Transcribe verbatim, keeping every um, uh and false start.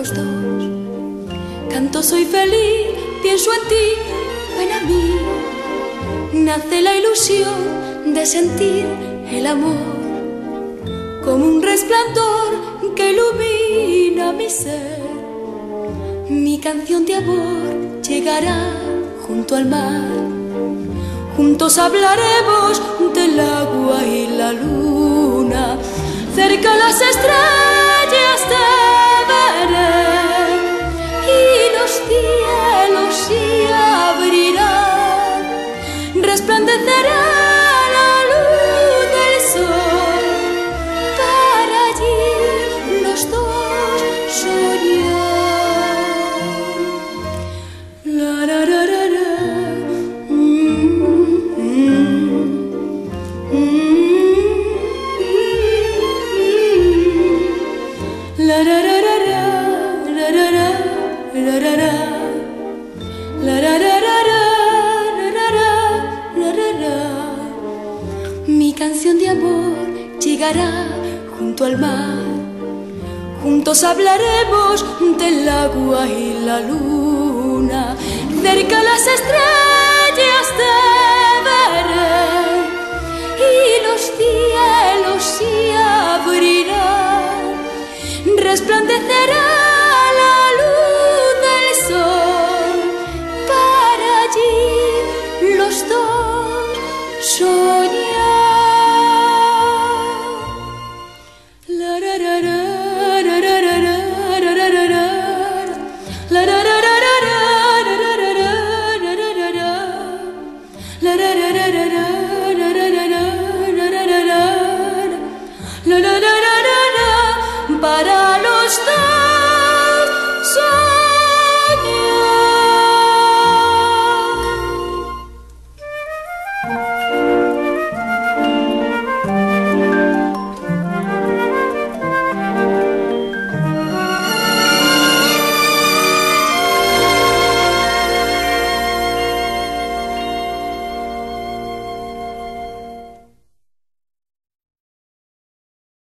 los dos. Canto soy feliz, pienso en ti, ven a mí. Nace la ilusión de sentir el amor como un resplandor que ilumina mi ser. Mi canción de amor llegará junto al mar. Juntos hablaremos del agua y la luna. Cerca las estrellas te veré y los cielos se abrirán. Resplandecerá la luz del sol para allí los dos soñar. La, la, la, la, la. La ra ra ra ra, ra ra ra, ra ra ra. La ra ra ra ra, ra ra ra, ra ra ra. Mi canción de amor llegará junto al mar. Juntos hablaremos del agua y la luna. Cerca las estrellas te veré y los cielos se abrirán. Resplandecerá